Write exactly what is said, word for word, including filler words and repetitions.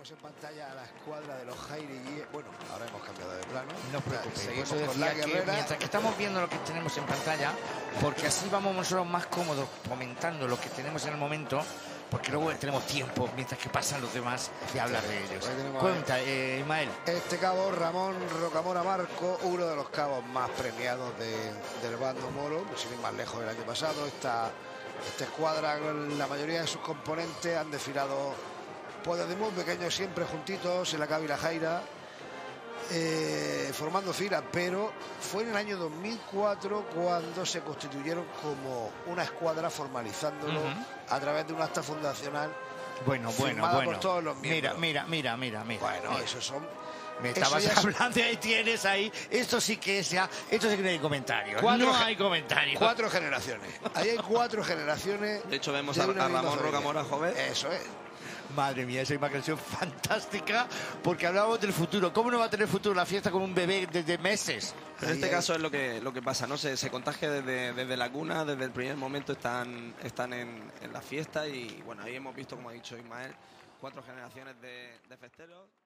Tenemos en pantalla a la escuadra de los Jairi. Bueno, ahora hemos cambiado de plano. No os preocupéis, seguimos por eso con la decía que guerrera. mientras que estamos viendo lo que tenemos en pantalla, porque así vamos nosotros más cómodos comentando lo que tenemos en el momento, porque luego tenemos tiempo, mientras que pasan los demás, de hablar de ellos. Cuenta, eh, Ismael. Este cabo, Ramón Rocamora Marco, uno de los cabos más premiados de, del bando moro, pues sin ir más lejos del año pasado. Esta, esta escuadra, la mayoría de sus componentes han desfilado pues desde muy pequeños, siempre juntitos en la Cava y la Jaira, eh, formando fila, pero fue en el año dos mil cuatro cuando se constituyeron como una escuadra, formalizándolo uh-huh. a través de un acta fundacional. Bueno, bueno, bueno. Por todos los mira, mira, mira, mira, mira. Bueno, mira. esos son. Me estabas eso hablando y ahí tienes ahí. Esto sí que es ya. Esto sí que no hay comentarios. Cuatro, no hay comentarios. Cuatro generaciones. Ahí hay cuatro generaciones. De hecho, vemos a, a Ramón Rocamora joven. Eso es. Madre mía, esa imagen fantástica, porque hablábamos del futuro. ¿Cómo no va a tener futuro la fiesta con un bebé desde meses? En este caso es lo que lo que pasa, ¿no? Se, se contagia desde, desde la cuna, desde el primer momento están, están en, en la fiesta y bueno, ahí hemos visto, como ha dicho Ismael, cuatro generaciones de, de festeros.